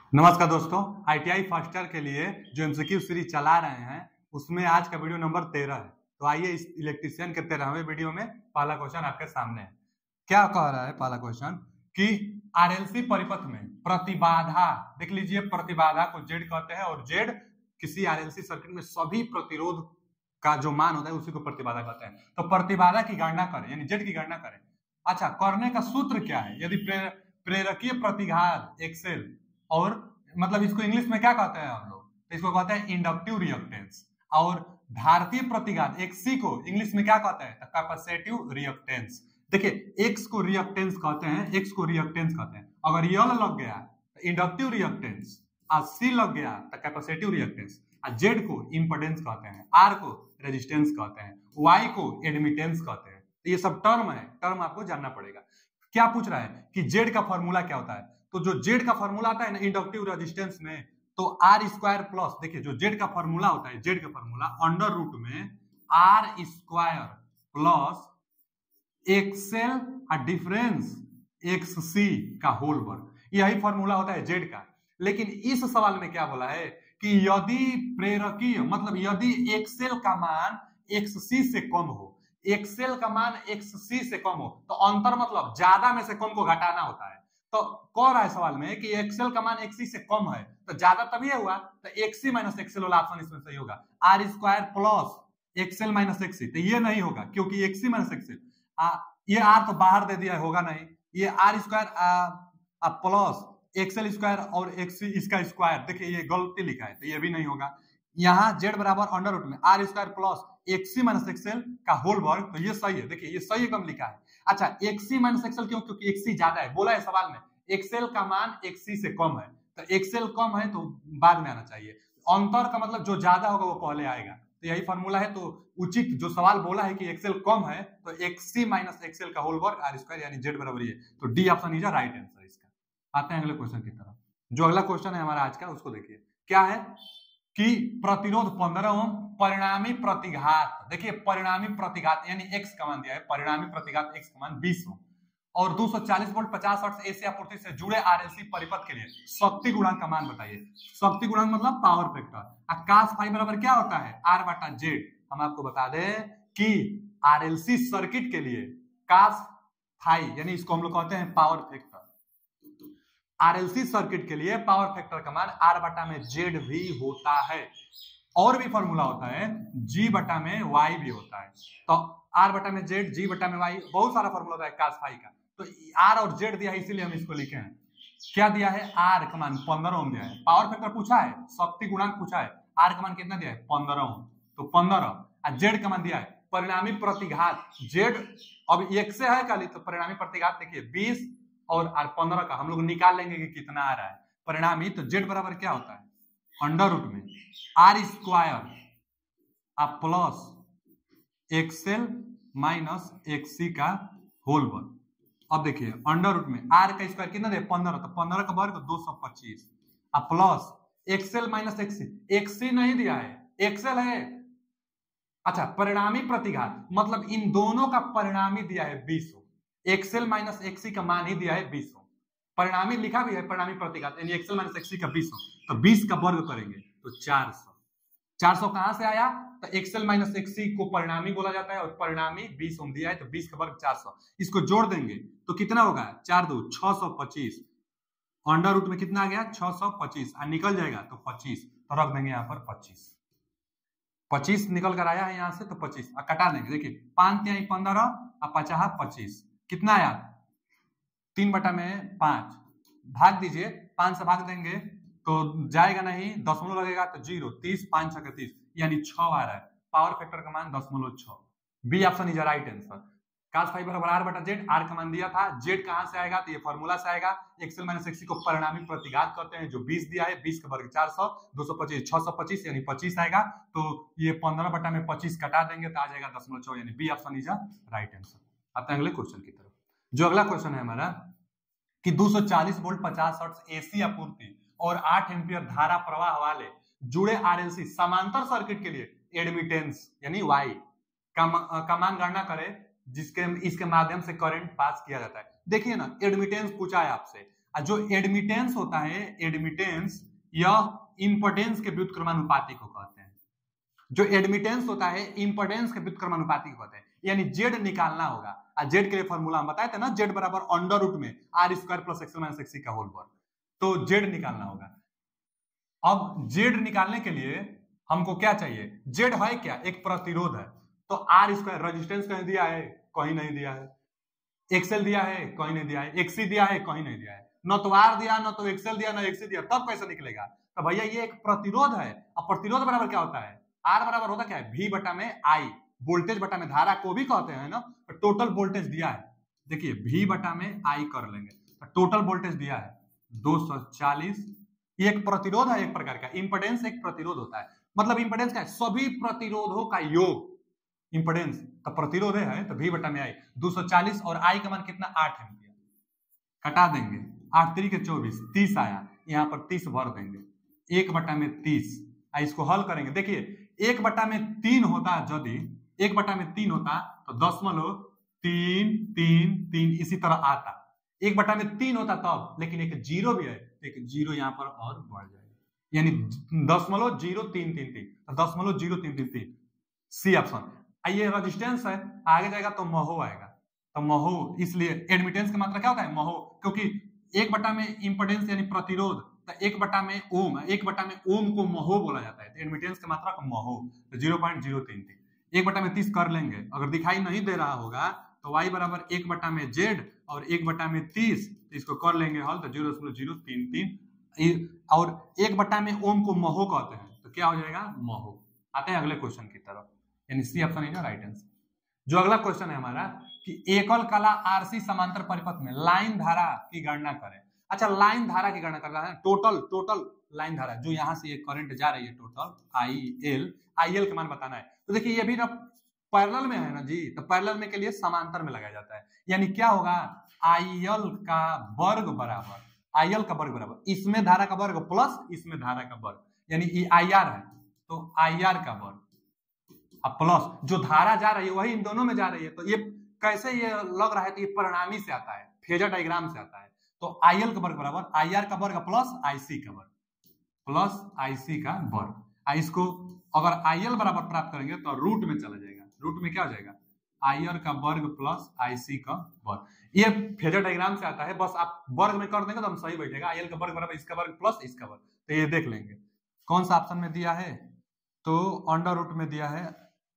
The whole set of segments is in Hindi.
नमस्कार दोस्तों, आईटीआई फर्स्ट ईयर के लिए जो एमसीक्यू सीरीज चला रहे हैं उसमें आज का वीडियो नंबर 13 है। तो आइए इस इलेक्ट्रीशियन के 13वें वीडियो में पहला क्वेश्चन आपके सामने है। क्या कह रहा है पहला क्वेश्चन कि आरएलसी परिपथ में प्रतिबाधा, देख लीजिए, प्रतिबाधा को जेड कहते हैं और जेड किसी आरएलसी सर्किट में सभी प्रतिरोध का जो मान होता है उसी को प्रतिबाधा कहते हैं। तो प्रतिबाधा की गणना करें, यानी जेड की गणना करें। अच्छा, करने का सूत्र क्या है? यदि प्रेरकीय प्रतिघात एक्सेल, और मतलब इसको इंग्लिश में क्या कहते हैं हम लोग? तो इसको कहते हैं इंडक्टिव रिएक्टेंस। और धारतीय प्रतिघात एक्सी को इंग्लिश में क्या कहते हैं? तो कैपेसिटिव रिएक्टेंस। देखिए, एक्स को रिएक्टेंस कहते हैं, एक्स को रिएक्टेंस कहते हैं। अगर यल लग गया तो इंडक्टिव रिएक्टेंस, और सी लग गया तो कैपेसिटिव रिएक्टेंस, और जेड को इंपेडेंस कहते हैं, आर को रेजिस्टेंस कहते हैं, वाई को एडमिटेंस कहते हैं। तो ये सब टर्म है, टर्म आपको जानना पड़ेगा। क्या पूछ रहा है कि जेड का फॉर्मूला क्या होता है? तो जो जेड का फॉर्मूला आता है ना इंडक्टिव रेजिस्टेंस में, तो आर स्क्वायर प्लस, देखिए जो जेड का फॉर्मूला होता है, जेड का फॉर्मूला अंडर रूट में R square plus XL difference X C का होल वर्ग, यही फॉर्मूला होता है जेड का। लेकिन इस सवाल में क्या बोला है कि यदि प्रेरकीय, मतलब यदि एक्सएल का मान एक्स सी से कम हो, एक्सएल का मान एक्स सी से कम हो, तो अंतर मतलब ज्यादा में से कम को घटाना होता है। तो कह रहा है सवाल में कि एक्सएल का मान एक्सी से कम है, तो ज्यादा तभी हुआ, तो एक्सी माइनस एक्सएल वाला ऑप्शन इसमें सही होगा। R square plus XL minus XC, तो ये नहीं होगा क्योंकि एक्सी माइनस एक्सएल, ये आर तो बाहर दे दिया, होगा नहीं। ये R square plus XL square और एक्सी इसका स्क्वायर, देखिए ये गलती लिखा है, तो ये भी नहीं होगा। यहाँ जेड बराबर अंडर रूट में R square plus XC minus XL का होल वर्ग, तो ये सही है। देखिए ये सही एकदम लिखा है। अच्छा, एक्सी माइनस एक्सएल क्यों? क्योंकि एक्सी ज्यादा है, बोला है सवाल में एक्सएल का मान एक्सी से कम है, तो एक्सएल कम है तो बाद में आना चाहिए। अंतर का मतलब जो ज्यादा होगा वो पहले आएगा, तो यही फॉर्मूला है। तो उचित जो सवाल बोला है कि एक्सएल कम है, तो एक्सी माइनस एक्सएल का होल वर्ग आर स्क्वायर, यानी जेड बराबर है। तो D option is right answer इसका। आते हैं अगले क्वेश्चन की तरफ। जो अगला क्वेश्चन है हमारा आज का, उसको देखिए क्या है कि प्रतिरोध 15 ओम, परिणामी प्रतिघात, देखिए परिणामी प्रतिघात यानी एक्स का मान दिया है, परिणामी प्रतिघात एक्स का मान 20 ओम, और 240 वोल्ट 50 हर्ट्ज एसी आपूर्ति से जुड़े आरएलसी परिपथ के लिए शक्ति गुणांक का मान बताइए। शक्ति गुणांक मतलब पावर फैक्टर। कास फाई बराबर क्या होता है? आर बटा जेड। हम आपको बता दें कि आरएलसी सर्किट के लिए कास फाई, यानी इसको हम लोग कहते हैं पावर फैक्टर। आरएलसी सर्किट के लिए पावर फैक्टर का मान आर बटा में जेड भी होता है, और भी फॉर्मूला होता है, जी बटा में वाई भी होता है। तो आर बटा में जेड, जी बटा में वाई, बहुत सारा फॉर्मूला होता है कास फाई का। तो आर और जेड दिया है, इसीलिए हम इसको लिखे हैं। क्या दिया है? आर का मान 15 ओम दिया है। पावर फैक्टर पूछा है, शक्ति गुणांक पूछा है, आर का मान कितना दिया है? 15 ओम, तो 15। और जेड का मान दिया है परिणामी प्रतिघात, जेड अब एक से है खाली, तो परिणामी प्रतिघात देखिए 20 और 15 का हम लोग निकाल लेंगे कि कितना आ रहा है परिणामी। तो जेड बराबर क्या होता है? अंडर रूट में R square plus XL minus XC का होल वर्ग। अब देखिए अंडर रूट में आर का स्क्वायर कितना दे? 15, तो 15 का वर्ग 225, plus XL minus XC, XC नहीं दिया है, एक्सएल है। अच्छा, परिणामी प्रतिघात मतलब इन दोनों का परिणामी दिया है 20, एक्सएल माइनस एक्सी का मान ही दिया है 20, परिणामी लिखा भी है परिणामी प्रतिघात, यानी एक्सएल माइनस एक्सी का 20, तो 20 का वर्ग करेंगे तो 400। 400 कहां से आया? तो एक्सएल माइनस एक्सी को परिणामी बोला जाता है, और परिणामी 20 ओम दिया है, तो 20 का वर्ग 400। इसको जोड़ देंगे तो कितना होगा? 4 2 625, अंडर रूट में कितना आ गया? 625, निकल जाएगा तो 25, तो रख देंगे यहाँ पर 25। 25 निकल कर आया है यहाँ से, तो 25 कटा देंगे। देखिए 5 3 15 और 50 25, कितना आया? 3 बटा में 5, भाग दीजिए, 5 से भाग देंगे तो जाएगा नहीं, दशमलव लगेगा तो 0, 30 5 6 30, यानी 6 आ रहा है। पावर फैक्टर का मान 0.6, B option is right answer. Cos phi बराबर आर बटा जेड, आर का मान दिया था, जेड कहां से आएगा? तो ये फॉर्मूला से आएगा। एक्सएल माइनस एक्सी को परिणामी प्रतिघात कहते हैं, जो 20 दिया है, 20 का वर्ग 400, 225 625, यानी 25 आएगा। तो ये 15 बटा में 25 कटा देंगे तो आ जाएगा 0.6, यानी B option is right answer. आते हैं अगले क्वेश्चन की तरफ। जो अगला क्वेश्चन है हमारा कि 240 वोल्ट 50 हर्ट्ज एसी आपूर्ति और 8 एम्पियर धारा प्रवाह वाले जुड़े आरएलसी समांतर सर्किट के लिए एडमिटेंस यानी वाई का मान गणना करें, जिसके इसके माध्यम से करंट पास किया जाता है। देखिए ना, एडमिटेंस पूछा है आपसे, और जो एडमिटेंस होता है, एडमिटेंस यह इंपोर्टेंस के व्युत्क्रमानुपाती को कहते हैं। जो एडमिटेंस होता है इंपोर्टेंस के व्युत्क्रमानुपाती को कहते हैं, यानी जेड निकालना होगा। और जेड के लिए फॉर्मूला हम बताए थे ना, जेड बराबर अंडर रूट में R square plus XL minus XC का होल वर्ग। तो जेड निकालना होगा। अब जेड निकालने के लिए हमको क्या चाहिए, जेड है क्या, एक प्रतिरोध है। तो आर स्क्वायर रेजिस्टेंस कहीं दिया है, कहीं नहीं दिया है। एक्सएल दिया है, कहीं नहीं दिया है। एक्सी दिया है, कहीं नहीं दिया है। न तो आर दिया, न तो एक्सएल दिया, न एक्सी दिया, तब कैसे निकलेगा। तो भैया ये एक प्रतिरोध है। अब प्रतिरोध बराबर क्या होता है, आर बराबर होता क्या है, वी बटा में आई, वोल्टेज बटा में धारा को भी कहते हैं ना। तो टोटल वोल्टेज दिया है, देखिए वी बटा में आई कर लेंगे, तो टोटल वोल्टेज दिया है 240। ये एक प्रतिरोध है, एक प्रकार का इंपेडेंस एक प्रतिरोध होता है। मतलब इंपेडेंस क्या है, सभी प्रतिरोधों का योग। इंपेडेंस का प्रतिरोध है, तो वी बटा में आई 240 और आई का मान कितना 8 एम्पियर। कटा देंगे, 8 3 के 24, 30 आया, यहाँ पर 30 भर देंगे, 1 बटा में 30। इसको हल करेंगे, देखिए 1 बटा में 3 होता, यदि 1 बटा में 3 होता तो 0.333 इसी तरह आता। 1 बटा में 3 होता तब, लेकिन एक जीरो भी है, एक जीरो यहाँ पर और बढ़ जाएगा, यानी 0.0333, तो 0.0333 सी ऑप्शन। ये रेजिस्टेंस है, आगे जाएगा तो महो आएगा, तो महो, इसलिए एडमिटेंस की मात्रा क्या होता है, महो, क्योंकि 1 बटा में इंपेडेंस यानी प्रतिरोध, तो 1 बटा में ओम, 1 बटा में ओम को महो बोला जाता है, तो एडमिटेंस की मात्रा को महो, तो 0.033। 1 बटा में 30 कर लेंगे, अगर दिखाई नहीं दे रहा होगा तो y बराबर 1 बटा में जेड और 1 बटा में 30, इसको कर लेंगे हल, तो 0.033, और 1 बटा में ओम को महो कहते हैं, तो क्या हो जाएगा, महो। आते हैं अगले क्वेश्चन की तरफ, यानी C option is right answer. जो अगला क्वेश्चन है हमारा कि एकल कला आरसी समांतर परिपथ में लाइन धारा की गणना करें। अच्छा, लाइन धारा की गणना करना है, टोटल लाइन धारा जो यहां से ये करंट जा रही है, टोटल आईएल के मान बताना है। तो देखिए ये भी ना पैरेलल में है ना जी, तो पैरेलल में के लिए समांतर में लगाया जाता है, यानी क्या होगा, आईएल का वर्ग बराबर, आईएल का वर्ग बराबर इसमें धारा का वर्ग प्लस इसमें धारा का वर्ग, यानी ये आईआर है तो आईआर का वर्ग प्लस जो धारा जा रही है वही इन दोनों में जा रही है। तो ये कैसे ये लग रहा है, तो ये परिणामी से आता है, फेजर डायग्राम से आता है। तो आईएल का वर्ग बराबर आईआर का वर्ग प्लस आईसी का वर्ग, प्लस आईसी का वर्ग। इसको अगर आईएल बराबर प्राप्त करेंगे तो रूट में चला जाएगा, रूट में क्या हो जाएगा, आईआर का वर्ग प्लस आईसी का वर्ग। ये फेजर डायग्राम से आता है, बस आप वर्ग में कर देंगे तो हम सही बैठेगा। आईएल का वर्ग बराबर इसका वर्ग प्लस इसका वर्ग, तो ये देख लेंगे कौन सा ऑप्शन में दिया है, तो अंडर रूट में दिया है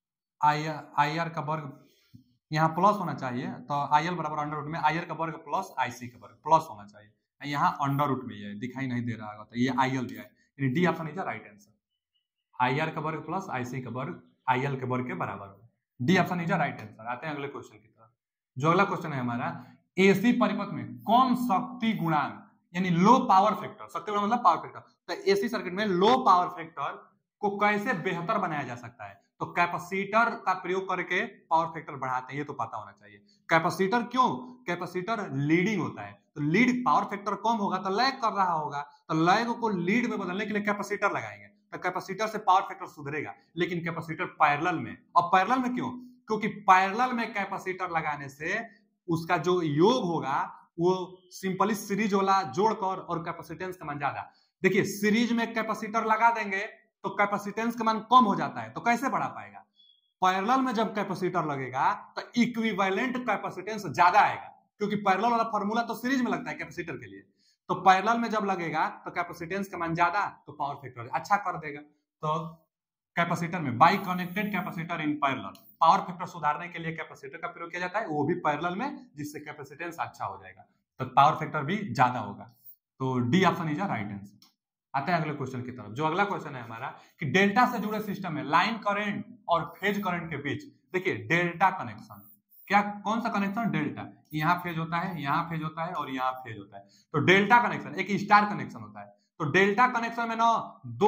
आईआर का वर्ग, यहाँ प्लस होना चाहिए, तो आईएल बराबर अंडर रूट में आईआर का वर्ग प्लस आईसी का वर्ग प्लस होना चाहिए, यहाँ अंडर रूट में ये दिखाई नहीं दे रहा होगा, तो ये आईएल दिया है, यानी D option is right answer. IR का वर्ग प्लस आईसी का वर्ग आईएल के वर्ग के बराबर होगा, D option is right answer. आते हैं अगले क्वेश्चन की तरफ। जो अगला क्वेश्चन है हमारा, एसी परिपथ में कम शक्ति गुणांक यानी लो पावर फैक्टर, शक्ति गुणांक मतलब पावर फैक्टर, तो एसी सर्किट में लो पावर फैक्टर को कैसे बेहतर बनाया जा सकता है, तो कैपेसिटर का प्रयोग करके पावर फैक्टर बढ़ाते हैं, ये तो पता होना चाहिए। कैपेसिटर क्यों, कैपेसिटर लीडिंग होता है, तो लीड पावर फैक्टर कम होगा तो लैग कर रहा होगा, तो लैग को लीड में बदलने के लिए कैपेसिटर लगाएंगे, तो कैपेसिटर से पावर फैक्टर सुधरेगा, लेकिन कैपेसिटर पैरेलल में। अब पैरेलल में क्यों, क्योंकि पैरेलल में कैपेसिटर लगाने से उसका जो योग होगा वो सिंपली सीरीज वाला जोड़कर और कैपेसिटेंस का मान ज्यादा। देखिए सीरीज में कैपेसिटर लगा देंगे तो कैपेसिटेंस का मान कम हो जाता है, तो कैसे बढ़ा पाएगा। पैरेलल में जब कैपेसिटर लगेगा तो इक्विवेलेंट कैपेसिटेंस ज्यादा आएगा, क्योंकि पैरेलल वाला फार्मूला तो सीरीज में लगता है कैपेसिटर के लिए, तो पैरेलल में जब लगेगा तो कैपेसिटेंस का मान ज्यादा, तो पावर फैक्टर अच्छा कर देगा। तो कैपेसिटर में by connected capacitor in parallel, power factor सुधारने के लिए कैपेसिटर का प्रयोग किया जाता है, वो भी पैरेलल में, जिससे कैपेसिटेंस अच्छा हो जाएगा, तो पावर फैक्टर भी ज्यादा होगा। तो D option is right answer. आते हैं अगले क्वेश्चन की तरफ। जो अगला क्वेश्चन है हमारा कि डेल्टा से जुड़े सिस्टम में लाइन करंट और फेज करंट के बीच, देखिए डेल्टा कनेक्शन, क्या कौन सा कनेक्शन, डेल्टा, यहाँ फेज होता है, यहाँ फेज होता है और यहाँ फेज होता है, तो डेल्टा कनेक्शन एक स्टार कनेक्शन होता है। तो डेल्टा कनेक्शन में ना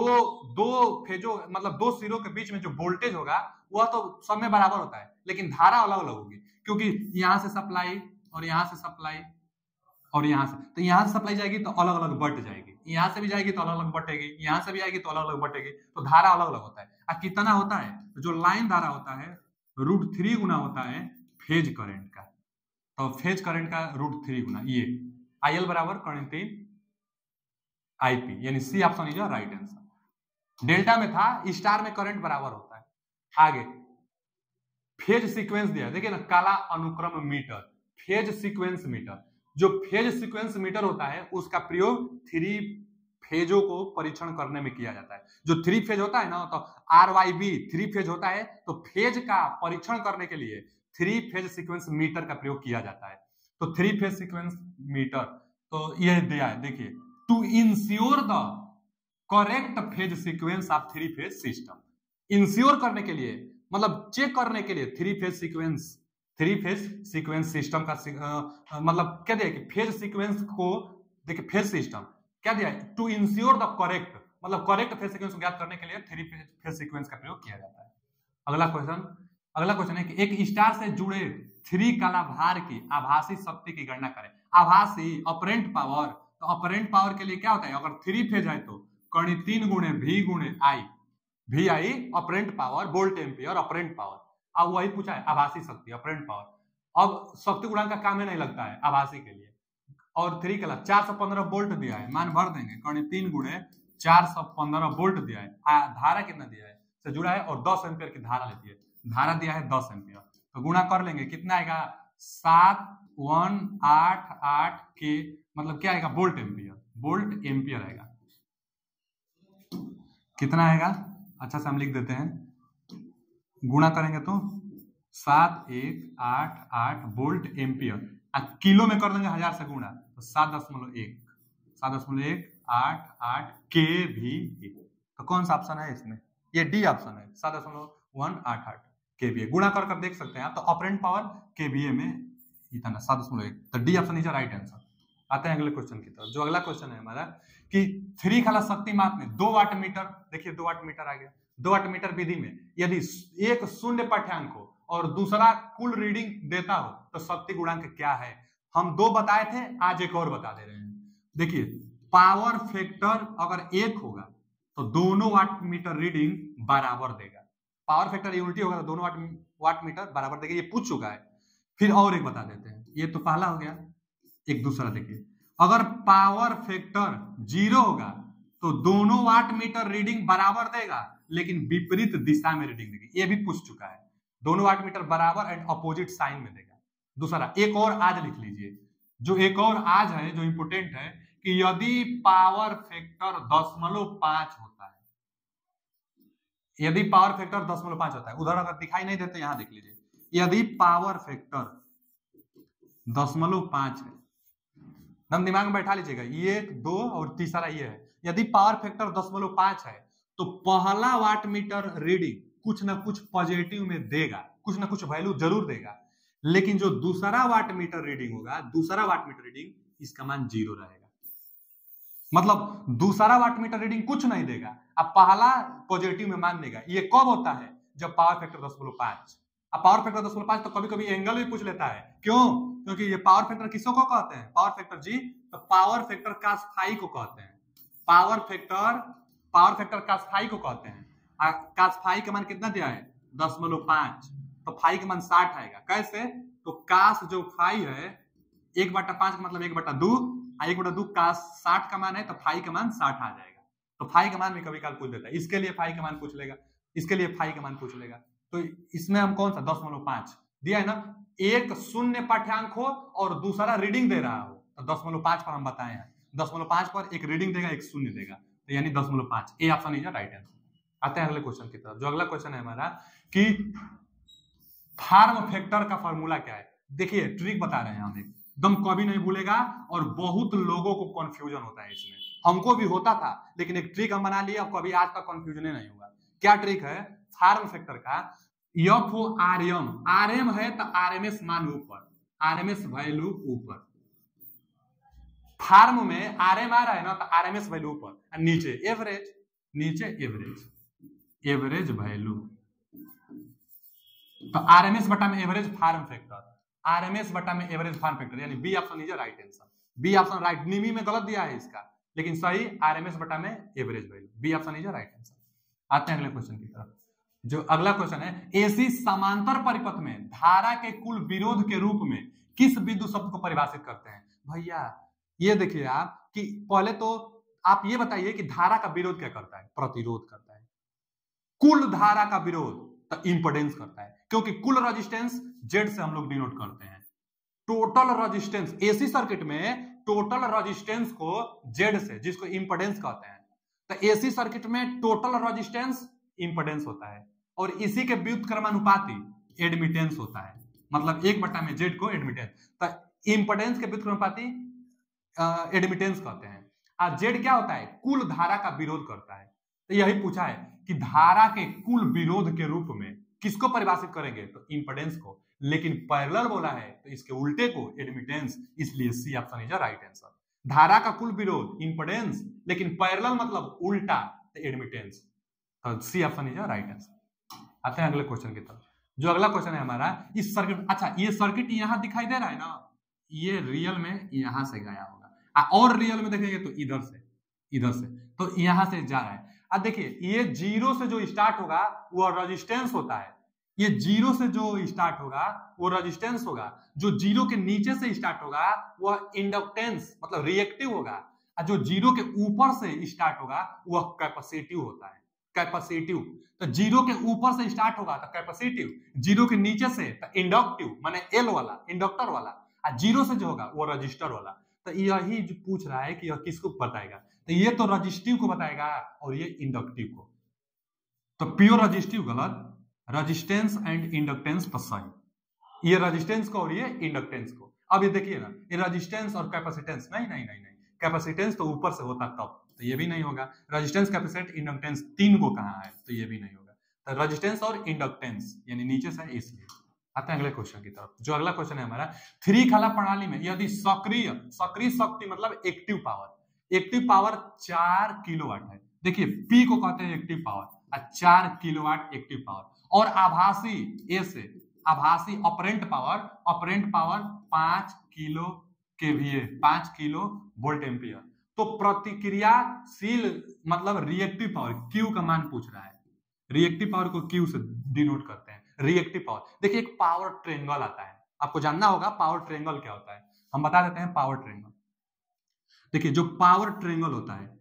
दो फेजों मतलब दो सिरों के बीच में जो वोल्टेज होगा वह तो सब में बराबर होता है, लेकिन धारा अलग अलग होगी, क्योंकि यहाँ से सप्लाई और यहाँ से सप्लाई और यहाँ से, तो यहाँ से सप्लाई जाएगी तो अलग अलग बट जाएगी, यहाँ से भी जाएगी तो अलग अलग बटेगी, यहाँ से भी आएगी तो अलग अलग बटेगी, तो धारा अलग अलग होता है। कितना होता है, तो जो लाइन धारा होता है √3 गुना होता है फेज करंट का, तो फेज करंट का √3 गुना ये, IL बराबर कर्ण 3 IP, यानी C option is right answer. Delta में था, स्टार में करंट बराबर होता है। आगे फेज सीक्वेंस दिया है, देखिए ना, काला अनुक्रम मीटर, फेज सीक्वेंस मीटर। जो फेज सीक्वेंस मीटर होता है उसका प्रयोग 3 फेजों को परीक्षण करने में किया जाता है। जो 3 फेज होता है ना, तो RYB 3 फेज होता है, तो फेज का परीक्षण करने के लिए 3 फेज सीक्वेंस मीटर का प्रयोग किया जाता है। तो 3 फेज सीक्वेंस मीटर, तो यह दिया है, देखिए, to ensure the correct phase sequence of 3 phase system. Ensure करने के लिए, मतलब चेक करने के लिए 3 फेज सीक्वेंस सिस्टम का मतलब क्या दिया कि फेज सीक्वेंस को, देखिए फेज सिस्टम क्या दिया है, टू इंश्योर द करेक्ट, मतलब करेक्ट फेज सीक्वेंस को ज्ञात करने के लिए 3 फेज सीक्वेंस का प्रयोग किया जाता है। अगला क्वेश्चन है कि एक स्टार से जुड़े 3 कलाभार की आभासी शक्ति की गणना करें। आभासी ऑपरेंट पावर, तो ऑपरेंट पावर के लिए क्या होता है, अगर 3 फेज है तो कर्ण 3 गुणे V गुणे I, V I apparent power, volt ampere apparent power. अब वही पूछा है आभासी शक्ति ऑपरेंट पावर। अब शक्ति गुणांक का काम ही नहीं लगता है आभासी के लिए। और 3 कला 415 वोल्ट दिया है, मान भर देंगे, कर्ण 3 गुणे 415 वोल्ट दिया है। धारा कितना दिया है से जुड़ा है, और 10 एम्पियर की धारा लेती है, धारा दिया है 10 एम्पियर, तो गुणा कर लेंगे, कितना आएगा 7188 के, मतलब क्या आएगा वोल्ट एम्पियर आएगा। कितना आएगा, अच्छा से हम लिख देते हैं, गुणा करेंगे तो 7188 वोल्ट एम्पियर, किलो में कर देंगे 1000 से गुणा, तो 7.188 kVA। तो कौन सा ऑप्शन है इसमें, ये डी ऑप्शन है, 7.188 kVA। गुणा कर देख सकते हैं आप, तो ऑपरेंट पावर kVA में इतना 7.1, तो D option is right answer. आते हैं अगले क्वेश्चन की तरफ। जो अगला क्वेश्चन है हमारा कि 3 कला शक्तिमान में 2 वाट मीटर, देखिए 2 वाट मीटर आ गया। 2 वाट मीटर विधि में यदि एक शून्य पाठ्यांक हो और दूसरा कुल रीडिंग देता हो तो शक्ति गुणांक क्या है। हम 2 बताए थे, आज एक और बता दे रहे हैं। देखिए पावर फैक्टर अगर 1 होगा तो दोनों वाट मीटर रीडिंग बराबर देगा। पावर फैक्टर यूनिटी होगा तो दोनों वाट मीटर बराबर देगा, ये पूछ चुका है। फिर और एक बता देते हैं, ये तो पहला हो गया। एक दूसरा देखिए, अगर पावर फैक्टर 0 होगा तो दोनों वाट मीटर रीडिंग बराबर देगा, लेकिन विपरीत दिशा में रीडिंग देगी, ये भी पूछ चुका है। दोनों वाट मीटर बराबर एंड अपोजिट साइन में देगा। दूसरा एक और आज लिख लीजिए, जो एक और आज है जो इंपोर्टेंट है, कि यदि पावर फैक्टर 0.5 होता है, यदि पावर फैक्टर 0.5 होता है, उधर अगर दिखाई नहीं देते यहां देख लीजिए, यदि पावर फैक्टर 0.5 है, हम दिमाग में बैठा लीजिएगा, ये 2 और तीसरा ये है। यदि पावर फैक्टर 0.5 है तो पहला वाट मीटर रीडिंग कुछ ना कुछ पॉजिटिव में देगा, कुछ ना कुछ वैल्यू जरूर देगा, लेकिन जो दूसरा वाट मीटर रीडिंग होगा, दूसरा वाट मीटर रीडिंग इसका मान 0 रहेगा। मतलब दूसरा वाट मीटर रीडिंग कुछ नहीं देगा, अब पहला पॉजिटिव में मान देगा। ये कब होता है, जब पावर फैक्टर 10.5। अब पावर फैक्टर 10.5 तो कभी कभी एंगल भी पूछ लेता है, क्यों, क्योंकि ये पावर फैक्टर किसको को कहते हैं, पावर फैक्टर जी, तो पावर फैक्टर cos फाई को कहते हैं, पावर फैक्टर cos फाई को कहते हैं। cos फाई का मान कितना दिया है 10.5, तो फाई का मान 60 आएगा। कैसे, तो cos जो फाई है 1/5 का मतलब 1/2, 1/2 cos 60 का मान है, तो फाई का मान 60 आ जाएगा। तो फाई का मान भी कभी काल पूछ देता है, इसके लिए फाई का मान पूछ लेगा, इसके लिए फाई का मान पूछ लेगा। तो इसमें हम कौन सा 10.5 दिया है ना, एक शून्य पाठ्यांक हो और दूसरा रीडिंग दे रहा हो, तो 10.5 पर हम बताए हैं, 10.5 पर एक रीडिंग देगा, एक शून्य देगा, तो यानी 10.5, A option is right answer. आते हैं अगले क्वेश्चन की तरफ। जो अगला क्वेश्चन है हमारा कि फार्म फैक्टर का फॉर्मूला क्या है। देखिए ट्रिक बता रहे हैं हम, एकदम कभी नहीं भूलेगा, और बहुत लोगों को कंफ्यूजन होता है इसमें, हमको भी होता था, लेकिन एक ट्रिक हम बना लिए, अब कभी आज तक कंफ्यूजन नहीं होगा। क्या ट्रिक है फार्म फैक्टर का, एफ हो आर एम है तो आरएमएस मान ऊपर, आरएमएस वैल्यू ऊपर, फार्म में आरएम आ रहा है ना, तो आरएमएस वैल्यू ऊपर, नीचे एवरेज, नीचे एवरेज वैल्यू, तो आरएमएस बटा में एवरेज फार्म फैक्टर, आरएमएस बटा में एवरेज फार्म फैक्टर, यानी B option is right answer. B option right, निमी में गलत दिया है इसका, लेकिन सही आरएमएस बटा में average value, B option is right answer. आते हैं अगले क्वेश्चन की तरफ। जो अगला क्वेश्चन है, एसी समांतर परिपथ में धारा के कुल विरोध के रूप में किस बिंदु शब्द को परिभाषित करते हैं। भैया ये देखिए आप कि पहले तो आप ये बताइए कि धारा का विरोध क्या करता है? प्रतिरोध करता है। कुल धारा का विरोध तो इंपोडेंस करता है, क्योंकि कुल रेजिस्टेंस जेड से हम लोग डिनोट करते हैं। टोटल रेजिस्टेंस एसी सर्किट में टोटल रेजिस्टेंस को जेड से, जिसको इंपोडेंस कहते हैं, तो एसी सर्किट में टोटल रेजिस्टेंस इंपोडेंस होता है और इसी के व्युत्क्रमानुपाती एडमिटेंस होता है। मतलब 1/में जेड को एडमिटेंस, तो इंपोडेंस के व्युत्क्रमानुपाती एडमिटेंस कहते हैं। और जेड क्या होता है? कुल धारा का विरोध करता है। तो यही पूछा है कि धारा के कुल विरोध के रूप में किसको परिभाषित करेंगे? तो इंपोडेंस को। लेकिन पैरेलल बोला है तो इसके उल्टे को एडमिटेंस, इसलिए C option is right answer. धारा का कुल विरोध इंपोडेंस, लेकिन पैरेलल मतलब उल्टा, तो एडमिटेंस। तो C option is right answer. आते हैं अगले क्वेश्चन की तरफ। जो अगला क्वेश्चन है हमारा, इस सर्किट, अच्छा ये सर्किट यहां दिखाई दे रहा है ना, ये रियल में यहां से गया होगा और रियल में देखेंगे तो इधर से, तो यहां से जा रहा है। अब देखिए ये जीरो से जो स्टार्ट होगा वो रेजिस्टेंस होता है। ये जीरो से जो स्टार्ट होगा वो रेजिस्टेंस होगा। जो जीरो के नीचे से स्टार्ट होगा वह इंडक्टेंस मतलब रिएक्टिव होगा, और जो जीरो के ऊपर से स्टार्ट होगा वह कैपेसिटिव होता है। कैपेसिटिव, तो जीरो के ऊपर से स्टार्ट होगा तो कैपेसिटिव, जीरो के नीचे से तो इंडक्टिव माने एल वाला, इंडक्टर वाला, और जीरो से जो होगा वो रजिस्टर वाला। तो यही जो पूछ रहा है कि यह किसको बताएगा, तो ये तो रजिस्टिव को बताएगा और ये इंडक्टिव को। तो प्योर रजिस्टिव गलत, रेजिस्टेंस एंड इंडक्टेंस तो सही। ये रेजिस्टेंस को और ये इंडक्टेंस को। अब ये देखिए ना, ये रेजिस्टेंस और कैपेसिटेंस नहीं, कैपेसिटेंस तो ऊपर से होता तब, तो ये भी नहीं होगा। रेजिस्टेंस, कैपेसिटेंस, इंडक्टेंस तीन को कहाँ है, तो ये भी नहीं होगा। तो रेजिस्टेंस और इंडक्टेंस यानी नीचे से, इसलिए। आते हैं अगले क्वेश्चन की तरफ। जो अगला क्वेश्चन है हमारा, 3 खाला प्रणाली में यदि सक्रिय शक्ति मतलब एक्टिव पावर 4 किलोवाट है। देखिए पी को कहते हैं active power, 4 kilowatt active power, और आभासी ए से आभासी apparent power 5 kilo KVA, 5 kilo volt ampere. तो प्रतिक्रियाशील मतलब रिएक्टिव पावर क्यू का मान पूछ रहा है। रिएक्टिव पावर को क्यू से डिनोट करते हैं। रिएक्टिव पावर, देखिए एक पावर ट्रायंगल आता है, आपको जानना होगा पावर ट्रायंगल क्या होता है। हम बता देते हैं पावर ट्रायंगल। देखिए जो पावर ट्रायंगल होता है,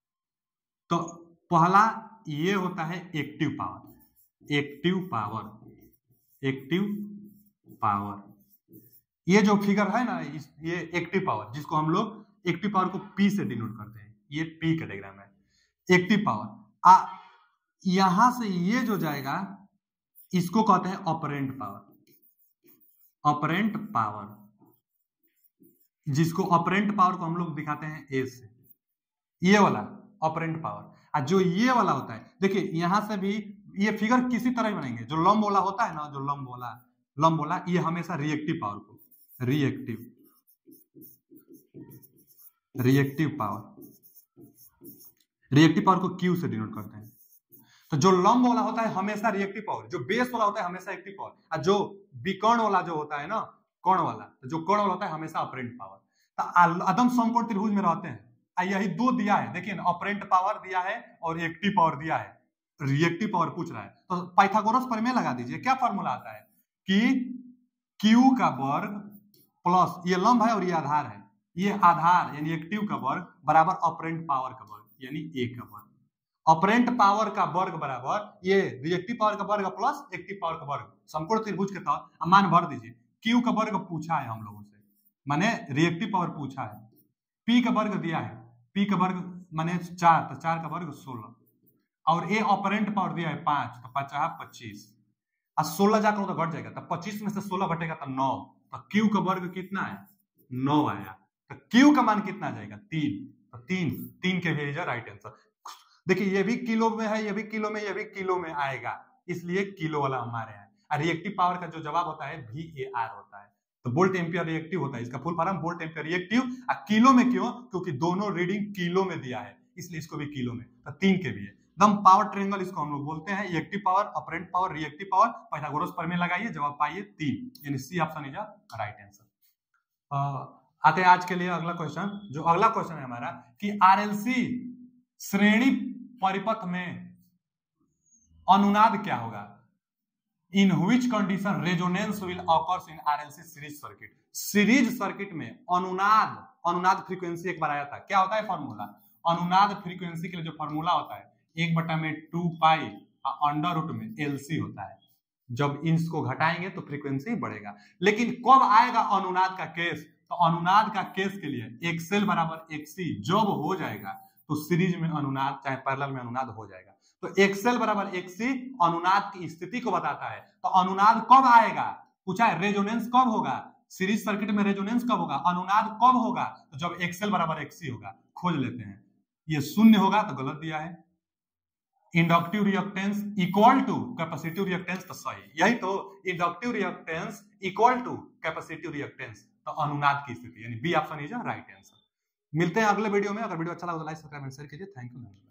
तो पहला ये होता है एक्टिव पावर। ये जो फिगर है ना, ये एक्टिव पावर, जिसको हम लोग एक्टिव पावर को पी से डिनोट करते हैं, ये पी का डायग्राम है। एक्टिव पावर यहां से ये जो जाएगा इसको कहते हैं ऑपरेंट पावर, जिसको ऑपरेंट पावर को हम लोग दिखाते हैं ए से, ये वाला ऑपरेंट पावर। और जो ये वाला होता है, देखिए यहां से भी ये फिगर किसी तरह बनाएंगे, जो लंब वाला होता है ना, जो लंब वाला ये हमेशा रिएक्टिव पावर को रिएक्टिव पावर को क्यू से डिनोट करते हैं। तो जो लंब वाला होता है हमेशा रिएक्टिव पावर, जो बेस वाला होता है हमेशा एक्टिव पावर, और जो विकर्ण वाला जो होता है ना, कर्ण वाला, तो जो कर्ण वाला होता है हमेशा ऑपरेंट पावर। तो अदम समकोण त्रिभुज में रहते हैं, यही दो दिया है। देखिए ना, ऑपरेंट पावर दिया है और एक्टिव पावर दिया है, रिएक्टिव पावर पूछ रहा है। तो पाइथागोरस प्रमेय लगा दीजिए। क्या फॉर्मूला आता है कि क्यू का वर्ग प्लस, ये लंब है और ये आधार है, ये आधार यानी एक्टिव का वर्ग बराबर ऑपरेंट पावर का वर्ग यानी ए का वर्ग। ऑपरेंट पावर का वर्ग बराबर ये रिएक्टिव पावर का वर्ग प्लस एक्टिव पावर का वर्ग। समकोण त्रिभुज के तहत मान भर दीजिए। क्यू का वर्ग पूछा है हम लोगों से, माने रिएक्टिव पावर पूछा है। पी का वर्ग दिया है, पी का वर्ग माने 4, तो 4 का वर्ग 16, और ए ऑपरेंट पावर दिया है 5, तो 5 25, और 16 जाकर तो घट जाएगा, तो 25 में से 16 घटेगा तो 9, तो क्यू का वर्ग कितना है 9 आया। तो क्यू का मान कितना जाएगा 3, तो 3 के भी राइट आंसर। देखिए ये भी किलो में है, ये भी किलो में, ये भी किलो में आएगा, इसलिए किलो वाला हमारे यहाँ। रिएक्टिव पावर का जो जवाब होता है VAR होता है। तो वोल्ट एम्पियर रिएक्टिव होता है, इसका full form volt ampere reactive. Kilo में क्यों? क्योंकि दोनों रीडिंग किलो में दिया है, इसलिए इसको भी किलो में। तो 3 के भी है एकदम पावर ट्रायंगल इसको हम लोग बोलते हैं। Active power, apparent power, reactive power, Pythagoras प्रमेय लगाइए, जवाब पाइए 3, यानी C option is right answer. आते हैं आज के लिए अगला क्वेश्चन। जो अगला क्वेश्चन है हमारा कि RLC श्रेणी परिपथ में अनुनाद क्या होगा। In which condition resonance will occurs in RLC series circuit. Series circuit में अनुनाद फ्रीक्वेंसी एक बार आया था, क्या होता है फॉर्मूला, अनुनाद फ्रीक्वेंसी के लिए जो फॉर्मूला होता है 1/2 अंडर रूट में एलसी होता है। जब इंच को घटाएंगे तो फ्रीक्वेंसी बढ़ेगा। लेकिन कब आएगा अनुनाद का केस, तो अनुनाद का केस के लिए एक्सएल बराबर एक्सी जब हो जाएगा तो सीरीज में अनुनाद चाहे पैरेलल में अनुनाद हो जाएगा। तो एक्सएल बराबर एक्सी अनुनाद की स्थिति को बताता है। तो अनुनाद कब आएगा, पूछा है रेजोनेंस कब होगा, सीरीज सर्किट में रेजोनेंस कब होगा, अनुनाद कब होगा, तो जब एक्सएल बराबर एक्सी होगा। खोज लेते हैं, ये शून्य होगा तो गलत दिया है, inductive reactance equal to capacitive reactance तो सही, यही तो inductive reactance equal to capacitive reactance, तो अनुनाद की स्थिति यानी B option is right answer. मिलते हैं अगले वीडियो में। अगर वीडियो अच्छा लगा तो लाइक सब्सक्राइब एंड शेयर कीजिए। Thank you.